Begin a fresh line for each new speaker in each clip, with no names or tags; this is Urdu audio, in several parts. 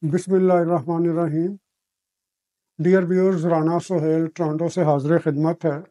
بسم اللہ الرحمن الرحیم۔ Dear viewers, Rana Sohail Toronto سے حاضر خدمت ہے۔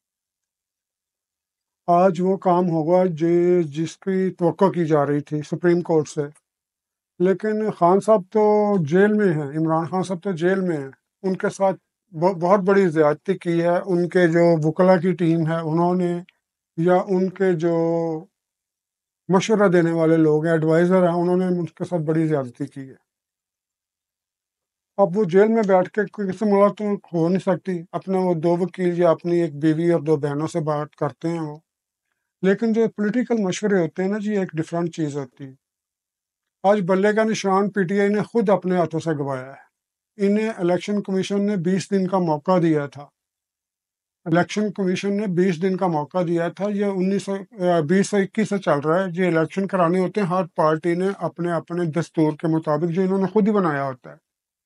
آج وہ کام ہوگا جس کی توقع کی جا رہی تھی سپریم کورٹ سے، لیکن خان صاحب تو جیل میں ہیں، عمران خان صاحب تو جیل میں ہیں۔ ان کے ساتھ بہت بڑی زیادتی کی ہے۔ ان کے جو وکلاء کی ٹیم ہے انہوں نے، یا ان کے جو مشورہ دینے والے لوگ ہیں، ایڈوائزر ہیں، انہوں نے ان کے ساتھ بڑی زیادتی کی ہے۔ اب وہ جیل میں بیٹھ کے کسی سے ملاقات ہو نہیں سکتی، اپنے وہ دو وکیل یا اپنی ایک بیوی اور دو بہنوں سے بات کرتے ہیں وہ۔ لیکن جو پولیٹیکل مشورے ہوتے ہیں نا جی، ایک ڈفرینٹ چیز ہوتی ہے۔ آج بلے کا نشان پی ٹی آئی نے خود اپنے ہاتھوں سے گوایا ہے۔ انہیں الیکشن کمیشن نے 20 دن کا موقع دیا تھا۔ الیکشن کمیشن نے 20 دن کا موقع دیا تھا۔ یہ 2021 سے چل رہا ہے۔ یہ الیکشن کرانے ہوتے ہیں، ہر پارٹی نے اپنے اپنے دستور کے مطابق جو انہوں نے خود ہی بنایا ہوتا ہے۔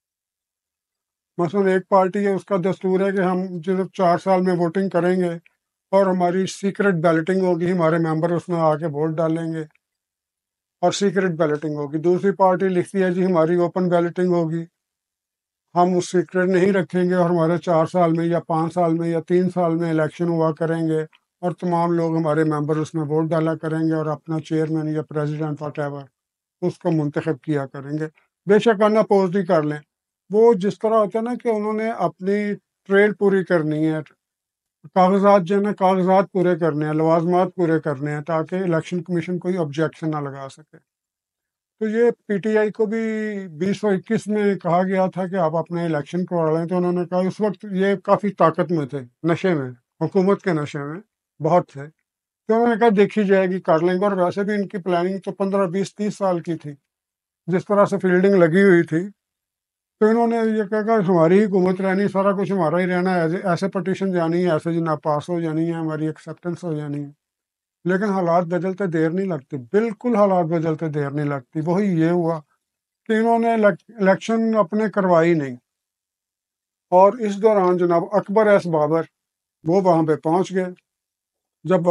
مثلاً ایک پارٹی ہے، اس کا دستور ہے کہ ہم جب 4 سال میں ووٹنگ کریں گے اور ہماری سیکرٹ بیلٹنگ ہوگی، ہمارے ممبر اس میں آ کے ووٹ ڈالیں گے اور سیکرٹ بیلٹنگ ہوگی۔ دوسری پارٹی لکھتی ہے جی ہماری اوپن بیلٹنگ ہوگی، ہم اس سیکرٹ نہیں رکھیں گے اور ہمارے 4 سال میں یا 5 سال میں یا 3 سال میں الیکشن ہوا کریں گے اور تمام لوگ ہمارے ممبر اس میں ووٹ ڈالا کریں گے اور اپنا چیئرمین یا پریزیڈنٹ واٹ ایور اس کو منتخب کیا کریں گے، بے شک ان اپوزڈ ہی کر لیں۔ وہ جس طرح ہوتا ہے نا کہ انہوں نے اپنی ٹریل پوری کرنی ہے، کاغذات جو ہے نا، کاغذات پورے کرنے ہیں، لوازمات پورے کرنے ہیں، تاکہ الیکشن کمیشن کوئی آبجیکشن نہ لگا سکے۔ تو یہ پی ٹی آئی کو بھی 2021 میں کہا گیا تھا کہ آپ اپنے الیکشن کروا لیں، تو انہوں نے کہا اس وقت یہ کافی طاقت میں تھے، نشے میں، حکومت کے نشے میں بہت تھے، تو انہوں نے کہا دیکھی جائے گی، کر لیں گے۔ اور ویسے بھی ان کی پلاننگ تو 15 20 30 سال کی تھی، جس طرح سے فیلڈنگ لگی ہوئی تھی۔ تو انہوں نے یہ کہا کہ ہماری حکومت رہنی، سارا کچھ ہمارا ہی رہنا ہے، ایسے پٹیشن جانی ہے، ایسے جناب پاس ہو جانی ہے، ہماری ایکسیپٹنس ہو جانی ہے۔ لیکن حالات بدلتے دیر نہیں لگتی، بالکل حالات بدلتے دیر نہیں لگتی۔ وہی یہ ہوا کہ انہوں نے الیکشن اپنے کروائی نہیں، اور اس دوران جناب اکبر ایس بابر وہ وہاں پہ پہنچ گئے۔ جب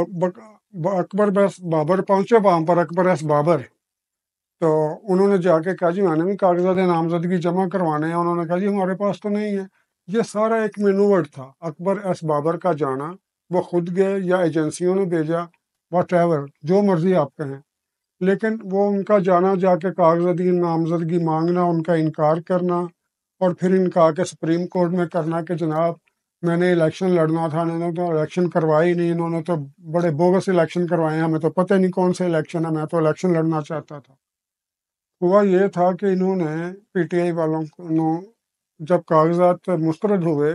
اکبر ایس بابر پہنچے وہاں پر، اکبر ایس بابر، تو انہوں نے جا کے کہا جی میں نے بھی کاغذات نامزدگی جمع کروانے ہیں۔ انہوں نے کہا جی ہمارے پاس تو نہیں ہے۔ یہ سارا ایک مینوور تھا اکبر ایس بابر کا جانا، وہ خود گئے یا ایجنسیوں نے بھیجا، واٹ ایور، جو مرضی آپ کہیں، لیکن وہ ان کا جانا، جا کے کاغذات نامزدگی مانگنا، ان کا انکار کرنا، اور پھر ان کا کے سپریم کورٹ میں کرنا کہ جناب میں نے الیکشن لڑنا تھا، انہوں نے تو الیکشن کروائی نہیں، انہوں نے تو بڑے بوگس الیکشن کروائے ہیں، ہمیں تو پتہ نہیں کون سے الیکشن ہے، میں تو الیکشن لڑنا چاہتا تھا۔ ہوا یہ تھا کہ انہوں نے پی ٹی آئی والوں کو جب کاغذات مسترد ہوئے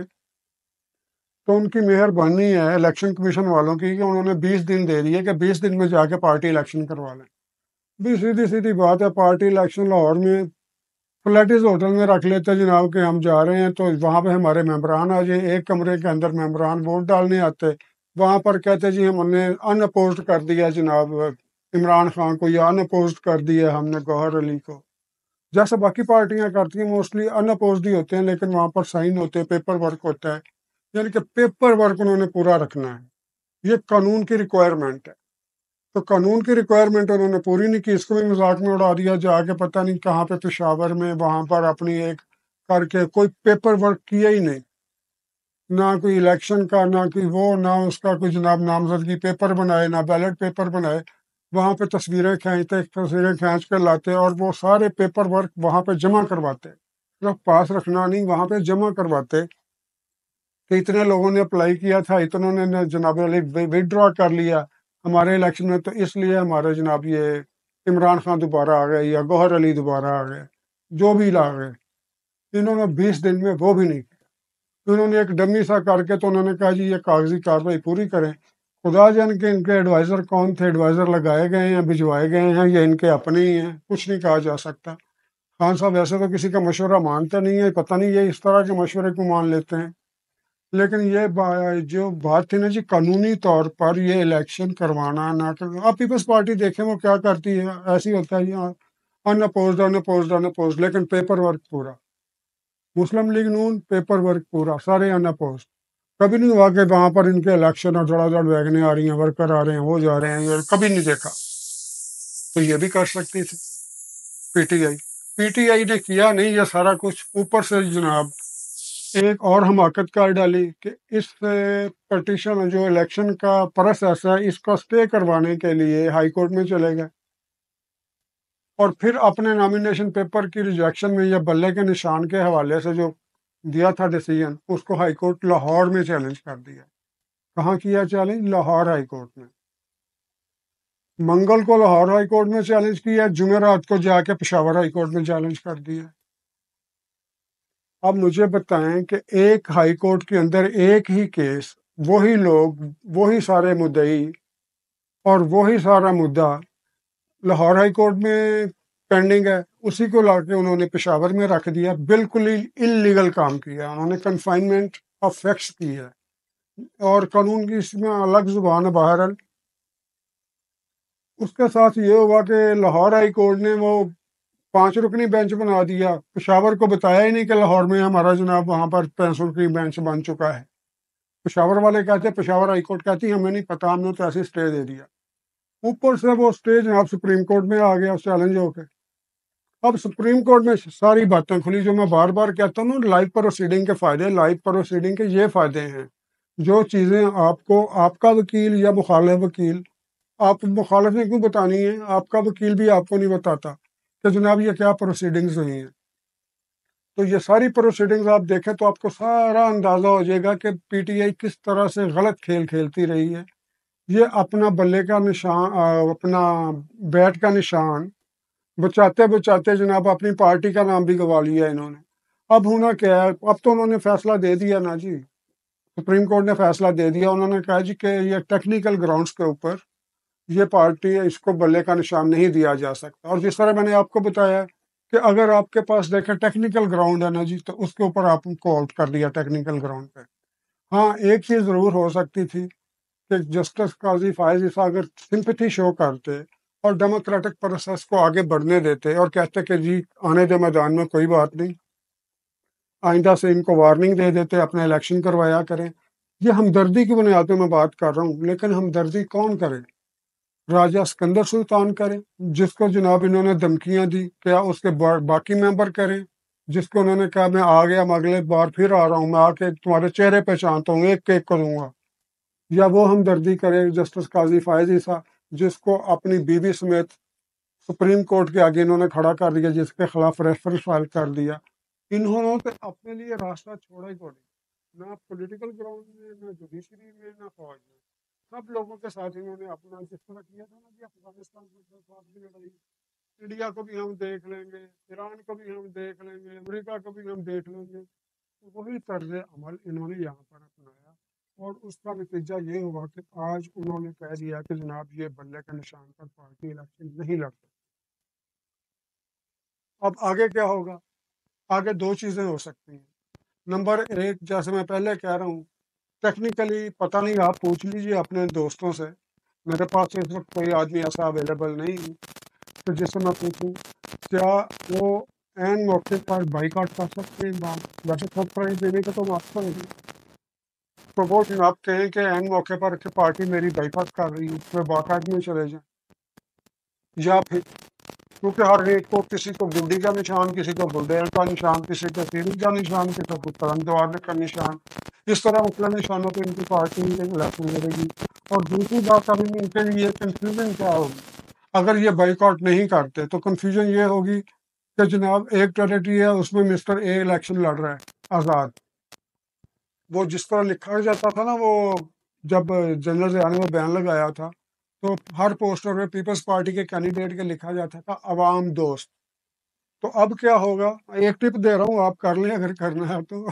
تو ان کی مہربانی ہے الیکشن کمیشن والوں کی کہ انہوں نے 20 دن دے دیے کہ 20 دن میں جا کے پارٹی الیکشن کروا لیں۔ بھی سیدھی سیدھی بات ہے، پارٹی الیکشن لاہور میں فلیٹز ہوٹل میں رکھ لیتے جناب کہ ہم جا رہے ہیں، تو وہاں پہ ہمارے ممبران آ جائیں، ایک کمرے کے اندر ممبران ووٹ ڈالنے آتے، وہاں پر کہتے جی ہم نے ان اپوزڈ کر دیا جناب عمران خان کو، یا ان اپوزڈ کر دیا ہم نے گوہر علی کو، جیسے باقی پارٹیاں کرتی ہیں موسٹلی ان اپوزڈ ہی ہوتے ہیں، لیکن وہاں پر سائن ہوتے ہیں، پیپر ورک ہوتا ہے، یعنی کہ پیپر ورک انہوں نے پورا رکھنا ہے، یہ قانون کی ریکوائرمنٹ ہے۔ تو قانون کی ریکوائرمنٹ انہوں نے پوری نہیں کی، اس کو بھی مذاق میں اڑا دیا، جا کے پتہ نہیں کہاں پہ پشاور میں وہاں پر اپنی ایک کر کے کوئی پیپر ورک کیا ہی نہیں، نہ کوئی الیکشن کا، نہ کوئی وہ، نہ اس کا کوئی جناب نامزدگی پیپر بنائے، نہ بیلٹ پیپر بنائے، وہاں پہ تصویریں کھینچ کر لاتے اور وہ سارے پیپر ورک وہاں پہ جمع کرواتے، صرف پاس رکھنا نہیں، وہاں پہ جمع کرواتے کہ اتنے لوگوں نے اپلائی کیا تھا، اتنوں نے جناب علی وڈرا کر لیا ہمارے الیکشن میں، تو اس لیے ہمارے جناب یہ عمران خان دوبارہ آ گئے یا گوہر علی دوبارہ آ گئے، جو بھی لا گئے۔ انہوں نے 20 دن میں وہ بھی نہیں کیا، انہوں نے ایک ڈمی سا کر کے تو انہوں نے کہا جی یہ کاغذی کارروائی پوری کریں۔ خدا جان کے ان کے ایڈوائزر کون تھے، ایڈوائزر لگائے گئے ہیں، بھجوائے گئے ہیں، یا ان کے اپنے ہی ہیں، کچھ نہیں کہا جا سکتا۔ خان صاحب ایسے تو کسی کا مشورہ مانتے نہیں ہے، پتہ نہیں یہ اس طرح کے مشورے کو مان لیتے ہیں۔ لیکن یہ جو بات تھی نا جی، قانونی طور پر یہ الیکشن کروانا نہ کروانا، آپ پیپلز پارٹی دیکھیں وہ کیا کرتی ہے، ایسی ہوتا ہے یہاں unopposed unopposed unopposed, لیکن پیپر ورک پورا، مسلم لیگ نون پیپر ورک پورا، سارے ان اپوزڈ۔ کبھی نہیں ہوا کہ وہاں پر ان کے الیکشن اور دھڑا دھڑ ویگنیں آ رہی ہیں، ورکر آ رہے ہیں، وہ جا رہے ہیں، یہ کبھی نہیں دیکھا۔ تو یہ بھی کر سکتی تھی P T I, P T I نے کیا نہیں یہ سارا کچھ، اوپر سے جناب ایک اور حماقت کر ڈالی کہ اس پٹیشن جو الیکشن کا پروسیس ہے اس کا سٹے کروانے کے لیے ہائی کورٹ میں چلے گئے، اور پھر اپنے نامینیشن پیپر کی ریجیکشن میں یا بلے کے نشان کے حوالے سے جو دیا تھا ڈیسیژن، اس کو ہائی کورٹ لاہور میں چیلنج کر دیا۔ کہاں کیا چیلنج؟ لاہور ہائی کورٹ میں۔ منگل کو لاہور ہائی کورٹ میں چیلنج کیا، جمعرات کو جا کے پشاور ہائی کورٹ میں چیلنج کر دیا۔ اب مجھے بتائیں کہ ایک ہائی کورٹ کے اندر ایک ہی کیس، وہی لوگ، وہی سارے مدعی اور وہی سارا مدعا لاہور ہائی کورٹ میں پینڈنگ ہے، اسی کو لا کے انہوں نے پشاور میں رکھ دیا۔ بالکل ہی انلیگل کام کیا، انہوں نے کنفائنمنٹ آف فیکٹس کی ہے، اور قانون کی اس میں الگ زبان ہے بہرحال۔ اس کے ساتھ یہ ہوا کہ لاہور ہائی کورٹ نے وہ 5 رکنی بینچ بنا دیا، پشاور کو بتایا ہی نہیں کہ لاہور میں ہمارا جناب وہاں پر 5 رکنی بینچ بن چکا ہے۔ پشاور والے کہتے ہیں، پشاور ہائی کورٹ کہتی ہمیں نہیں پتا، ہم نے تو ایسے اسٹے دے دیا۔ اوپر سے وہ اسٹے جناب سپریم کورٹ میں آ گیا چیلنج ہو کے۔ اب سپریم کورٹ میں ساری باتیں کھلی، جو میں بار بار کہتا ہوں، لائیو پروسیڈنگ کے فائدے، لائیو پروسیڈنگ کے یہ فائدے ہیں، جو چیزیں آپ کو آپ کا وکیل یا مخالف وکیل، آپ مخالف نے کیوں بتانی ہے، آپ کا وکیل بھی آپ کو نہیں بتاتا کہ جناب یہ کیا پروسیڈنگز ہوئی ہیں۔ تو یہ ساری پروسیڈنگز آپ دیکھیں تو آپ کو سارا اندازہ ہو جائے گا کہ پی ٹی آئی کس طرح سے غلط کھیل کھیلتی رہی ہے۔ یہ اپنا بلے کا نشان، اپنا بیٹ کا نشان بچاتے بچاتے جناب اپنی پارٹی کا نام بھی گوا لیا انہوں نے۔ اب ہونا کیا ہے، اب تو انہوں نے فیصلہ دے دیا نا جی، سپریم کورٹ نے فیصلہ دے دیا۔ انہوں نے کہا جی کہ یہ ٹیکنیکل گراؤنڈز کے اوپر یہ پارٹی، اس کو بلے کا نشان نہیں دیا جا سکتا۔ اور جس طرح میں نے آپ کو بتایا کہ اگر آپ کے پاس دیکھیں ٹیکنیکل گراؤنڈ ہے نا جی، تو اس کے اوپر آپ کو آؤٹ کر دیا ٹیکنیکل گراؤنڈ پہ۔ ہاں ایک چیز ضرور ہو سکتی تھی کہ جسٹس قاضی فائز عیسیٰ اگر سمپتھی شو کرتے اور ڈیموکریٹک پروسیس کو آگے بڑھنے دیتے اور کہتے کہ جی آنے دے میدان میں، کوئی بات نہیں، آئندہ سے ان کو وارننگ دے دیتے، اپنے الیکشن کروایا کریں۔ یہ ہمدردی کی بنیاد پہ میں بات کر رہا ہوں، لیکن ہمدردی کون کرے؟ راجہ سکندر سلطان کریں، جس کو جناب انہوں نے دھمکیاں دی، کیا اس کے باقی ممبر کریں، جس کو انہوں نے کہا میں آ گیا، میں اگلے بار پھر آ رہا ہوں، میں آ کے تمہارے چہرے پہچانتا ہوں، ایک ایک کروں گا؟ یا وہ ہمدردی کرے جسٹس قاضی فائز عیسیٰ، جس کو اپنی بیوی سمیت سپریم کورٹ کے آگے انہوں نے کھڑا کر دیا، جس کے خلاف ریفرنس فائل کر دیا۔ انہوں نے تو اپنے لیے راستہ چھوڑا ہی کوئی نہیں، نہ پولیٹیکل گراؤنڈ میں، نہ جوڈیشری میں، نہ فوج میں۔ سب لوگوں کے ساتھ انہوں نے اپنا جس طرح کیا تھا نا کہ افغانستان کے ساتھ بھی لڑائی، انڈیا کو بھی ہم دیکھ لیں گے، ایران کو بھی ہم دیکھ لیں گے، امریکہ کو بھی ہم دیکھ لیں گے، وہی طرز عمل انہوں نے یہاں پر اپنایا، اور اس کا نتیجہ یہ ہوا کہ آج انہوں نے کہہ دیا کہ جناب یہ بلے کے نشان پر پارٹی الیکشن نہیں لڑ سکتی۔ اب آگے کیا ہوگا؟ آگے 2 چیزیں ہو سکتی ہیں۔ نمبر 1، جیسے میں پہلے کہہ رہا ہوں، ٹیکنیکلی پتہ نہیں، آپ پوچھ لیجیے اپنے دوستوں سے، میرے پاس اس وقت کوئی آدمی ایسا اویلیبل نہیں تو جس سے میں پوچھوں کیا وہ عین موقع پر بائیکاٹ کر سکتے ہیں۔ ویسے خود پرائز دینے کا تو آپ کو نہیں، تو وہ جناب کہیں کہ عین موقع پر کہ پارٹی میری بائیکاٹ کر رہی ہے، اس میں باقاعد میں چلے جائیں۔ یا پھر کیونکہ ہر ایک کو، کسی کو گڈی کا نشان، کسی کو بلڈیل کا نشان، کسی کو سیریز کا نشان، کسی کو ترنگ دوار کا نشان، اس طرح مختلف نشانوں پہ ان کی پارٹی الیکشن لڑے گی۔ اور دوسری بات، ابھی ان کے لیے کنفیوژن کیا ہوگی اگر یہ بائیکاٹ نہیں کرتے؟ تو کنفیوژن یہ ہوگی کہ جناب ایک ٹیریٹری ہے، اس میں مسٹر اے الیکشن لڑ رہا ہے آزاد۔ وہ جس طرح لکھا جاتا تھا نا، وہ جب جنرل ضیاء نے وہ بیان لگایا تھا تو ہر پوسٹر میں پیپلز پارٹی کے کینڈیڈیٹ کے لکھا جاتا تھا عوام دوست۔ تو اب کیا ہوگا؟ ایک ٹپ دے رہا ہوں، آپ کر لیں اگر کرنا ہے تو۔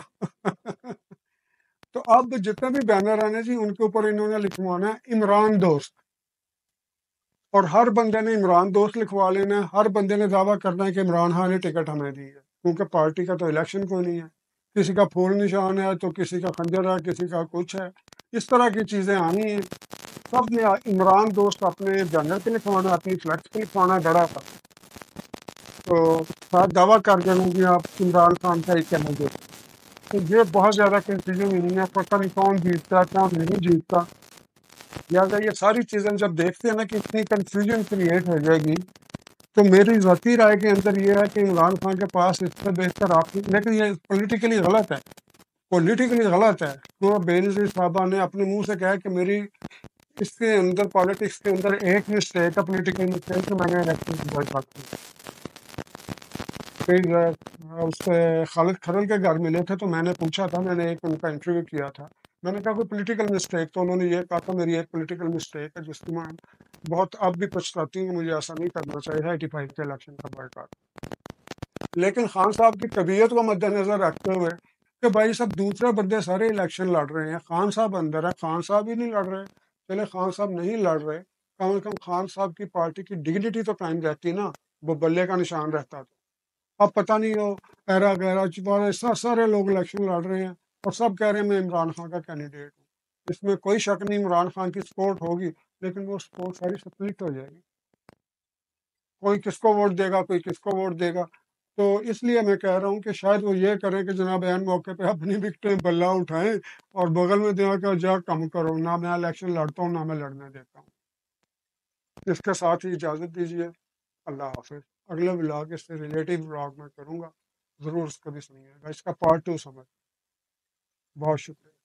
تو اب جتنے بھی بینر آنے جی، ان کے اوپر انہوں نے لکھوانا ہے عمران دوست، اور ہر بندے نے عمران دوست لکھوا لینا ہے۔ ہر بندے نے دعویٰ کرنا ہے کہ عمران خان نے ٹکٹ ہمیں دی ہے، کیونکہ پارٹی کا تو الیکشن کوئی نہیں ہے۔ کسی کا پھول نشان ہے تو کسی کا خنجر ہے، کسی کا کچھ ہے، اس طرح کی چیزیں آنی ہیں۔ سب نے عمران دوست اپنے بینر پہ لکھوانا، اپنی فلیکس پہ لکھوانا بڑا تھا، تو ساتھ دعویٰ کر دینا کہ آپ عمران خان کا ہی کہنا دے۔ تو یہ بہت زیادہ کنفیوژن نہیں ہے، پتہ نہیں کون جیتتا ہے کون نہیں جیتتا۔ لہٰذا یہ ساری چیزیں جب دیکھتے ہیں نا کہ اتنی کنفیوژن کریٹ ہو جائے گی، تو میری ذاتی رائے کے اندر یہ ہے کہ عمران خان کے پاس اس سے بہتر آپ، لیکن یہ پولیٹیکلی غلط ہے، پولیٹیکلی غلط ہے۔ تو بینظیر صاحبہ نے اپنے منہ سے کہا کہ میری اس کے اندر پالیٹکس کے اندر ایک مسٹیک ہے، پولیٹیکل مسٹیک، کہ میں نے الیکشن کی بائیکاٹ کی۔ پھر اس خالد کھرل کے گھر ملے تھے تو میں نے پوچھا تھا، میں نے ایک ان کا انٹرویو کیا تھا، میں نے کہا کوئی پولیٹیکل مسٹیک، تو انہوں نے یہ کہا تھا میری ایک پولیٹیکل مسٹیک ہے جس کی میں بہت اب بھی پچھتاتی ہوں، مجھے ایسا نہیں کرنا چاہیے 85 کے الیکشن کا بائیکاٹ۔ لیکن خان صاحب کی طبیعت کو مد نظر رکھتے ہوئے کہ بھائی سب دوسرے بندے سارے الیکشن لڑ رہے ہیں، خان صاحب اندر ہے، خان صاحب ہی نہیں لڑ رہے، چلے خان صاحب نہیں لڑ رہے، کم از کم خان صاحب کی پارٹی کی ڈگنیٹی تو قائم رہتی نا، وہ بلے کا نشان رہتا تو۔ اب پتہ نہیں ہو ایرا گہرا چپا سارے لوگ الیکشن لڑ رہے ہیں اور سب کہہ رہے ہیں میں عمران خان کا کینڈیڈیٹ ہوں۔ اس میں کوئی شک نہیں عمران خان کی سپورٹ ہوگی، لیکن وہ سپورٹ ساری سپلٹ ہو جائے گی، کوئی کس کو ووٹ دے گا، کوئی کس کو ووٹ دے گا۔ تو اس لیے میں کہہ رہا ہوں کہ شاید وہ یہ کریں کہ جناب عین موقع پہ اپنی وکٹیں بلہ اٹھائیں اور بغل میں دیا کہ جا کم کرو، نہ میں الیکشن لڑتا ہوں نہ میں لڑنے دیتا ہوں۔ اس کے ساتھ ہی اجازت دیجیے، اللہ حافظ۔ اگلے بلاگ اس سے ریلیٹیو بلاگ میں کروں گا، ضرور اس کو بھی سنیے گا، اس کا پارٹ 2 سمجھ۔ بہت شکریہ۔